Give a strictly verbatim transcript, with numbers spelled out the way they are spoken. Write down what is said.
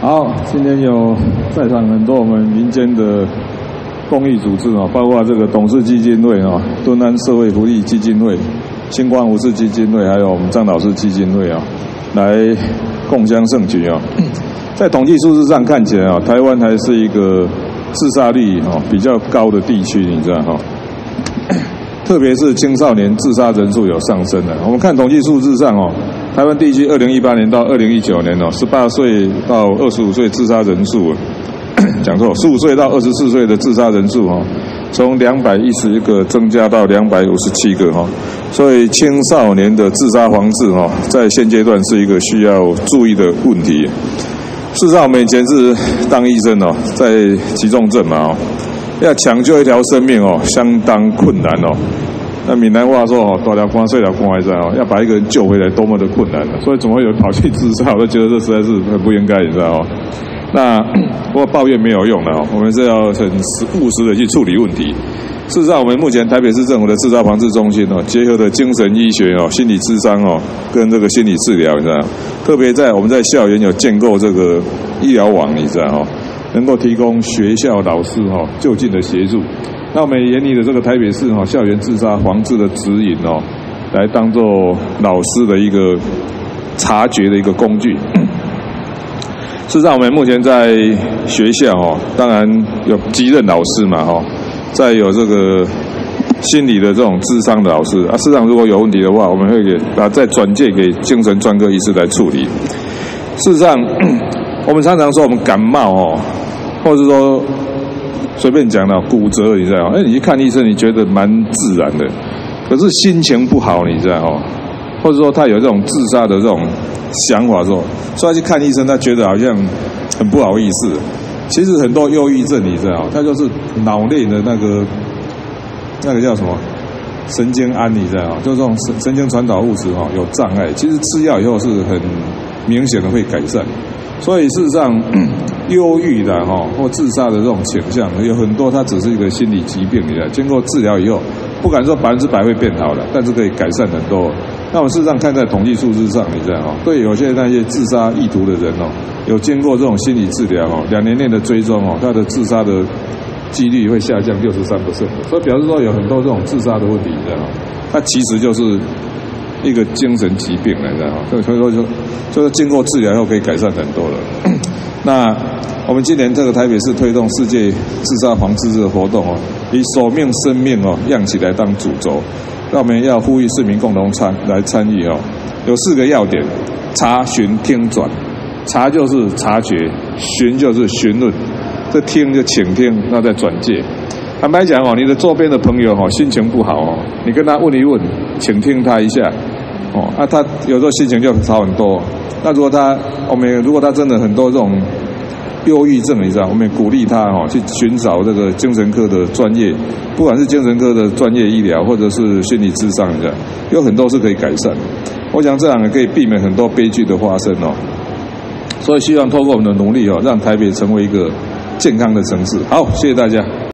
好，今天有在场很多我们民间的公益组织哦，包括这个董事基金会哦、敦安社会福利基金会、星光无事基金会，还有我们张老师基金会啊，来共襄盛举啊。在统计数字上看起来啊，台湾还是一个自杀率哦比较高的地区，你知道哈？特别是青少年自杀人数有上升的。我们看统计数字上哦，台湾地区二零一八年到二零一九年哦，十八岁到二十五岁自杀人数，讲错，十五岁到二十四岁的自杀人数哦，从两百一十一个增加到两百五十七个哈。所以青少年的自杀防治哈，在现阶段是一个需要注意的问题。事实上，我们以前是当医生哦，在急重症嘛哦。要抢救一条生命哦，相当困难哦。那闽南话说哦，大条光碎条光还在哦，要把一个人救回来，多么的困难啊！所以怎么会有人跑去自杀？我都觉得这实在是很不应该，你知道哦。那不过抱怨没有用的哦，我们是要很务实的去处理问题。事实上，我们目前台北市政府的自杀防治中心哦，结合的精神医学哦、心理咨商哦，跟这个心理治疗，你知道，特别在我们在校园有建构这个医疗网，你知道哦。能够提供学校老师哈就近的协助，那我们研拟的这个台北市哈校园自杀防治的指引哦，来当做老师的一个察觉的一个工具。事实上，我们目前在学校哦，当然有级任老师嘛哈，再有这个心理的这种咨商的老师啊，事实上如果有问题的话，我们会给把再转介给精神专科医师来处理。事实上，我们常常说我们感冒哦。或者说随便讲的骨折，你知道吗？哎，你去看医生，你觉得蛮自然的，可是心情不好，你知道哦？或者说他有这种自杀的这种想法的时候，所以他去看医生，他觉得好像很不好意思。其实很多忧郁症，你知道，他就是脑内的那个那个叫什么神经胺，你知道吗？就是这种神神经传导物质哈有障碍。其实吃药以后是很明显的会改善。所以事实上，忧郁的哈或自杀的这种倾向有很多，它只是一个心理疾病，你知道，经过治疗以后，不敢说百分之百会变好了，但是可以改善很多。那我们事实上看在统计数字上，你知道哈，对有些那些自杀意图的人哦，有经过这种心理治疗哦，两年内的追踪哦，他的自杀的几率会下降六十三%，所以表示说有很多这种自杀的问题，你知道吗？它其实就是一个精神疾病来的哈，所以说就就是经过治疗以后可以改善很多了。那我们今年这个台北市推动世界自杀防治这个活动哦，以守命生命哦养起来当主轴，那我们要呼吁市民共同参来参与哦。有四个要点：查询、听、转。查就是察觉，询就是询问，这听就倾听，那再转介。坦白讲哦，你的周边的朋友哦心情不好哦，你跟他问一问，倾听他一下哦，那、啊、他有时候心情就好很多。那如果他我们如果他真的很多这种忧郁症，你知道，我们鼓励他哦去寻找这个精神科的专业，不管是精神科的专业医疗，或者是心理咨商，你知道，有很多是可以改善的。我想这样也可以避免很多悲剧的发生哦。所以希望透过我们的努力哦，让台北成为一个健康的城市。好，谢谢大家。